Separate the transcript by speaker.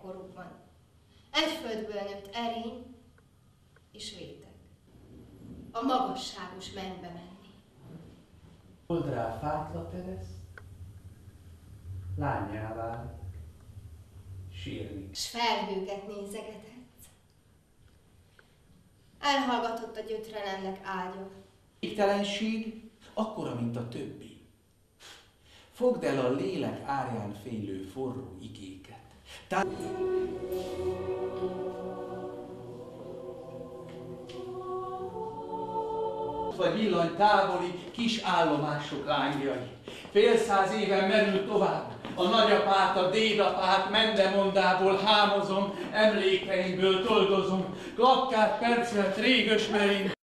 Speaker 1: gyerekkorukban. Egy földből nőtt erény és réteg. A magasságos mennybe menni.
Speaker 2: Hold rá fátla tereszt, lányá válik, sírni.
Speaker 1: S felhőket nézegetett. Elhallgatott a gyötrelemnek ágya.
Speaker 2: Végtelenség akkora, mint a többi. Fogd el a lélek árján fénylő forró igéket. Vagy villany távoli kis állomások lángjai. Fél száz éven merül tovább. A nagyapát, a dédapát mendemondából hámozom, emlékeimből toldozom. Klapkát percelt régös merén.